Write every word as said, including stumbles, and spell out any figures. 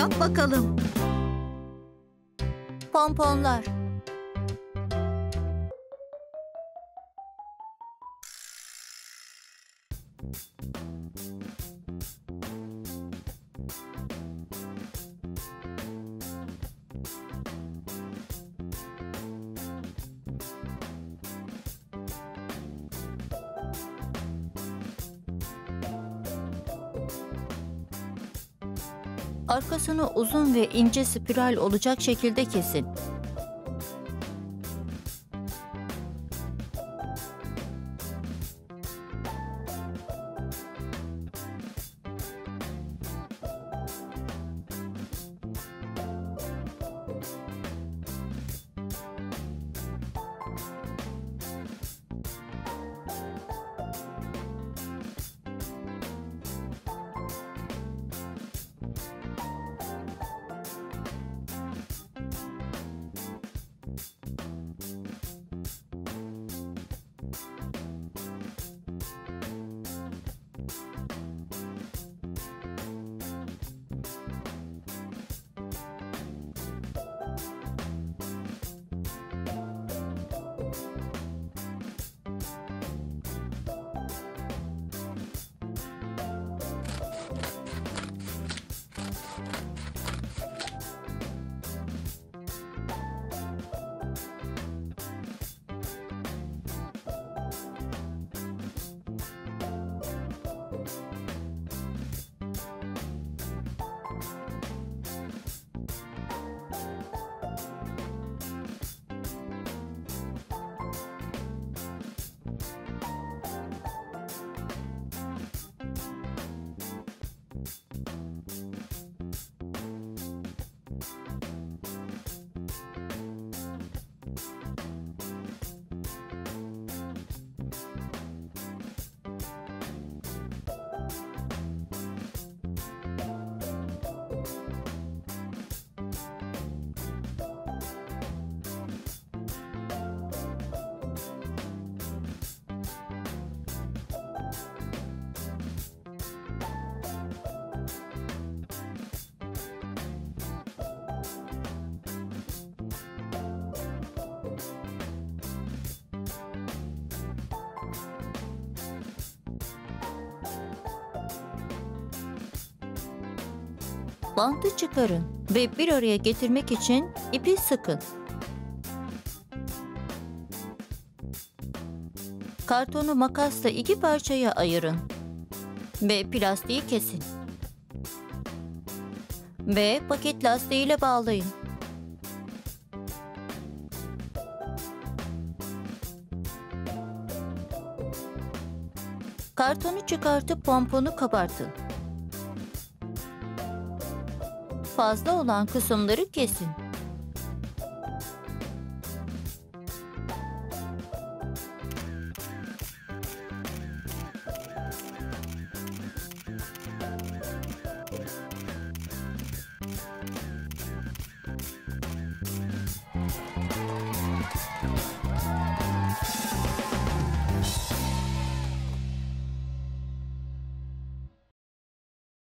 Yap bakalım. Pomponlar. Arkasını uzun ve ince spiral olacak şekilde kesin. Bandı çıkarın ve bir araya getirmek için ipi sıkın. Kartonu makasla iki parçaya ayırın ve plastiği kesin. Ve paket lastiğiyle bağlayın. Kartonu çıkartıp pomponu kabartın. Fazla olan kısımları kesin.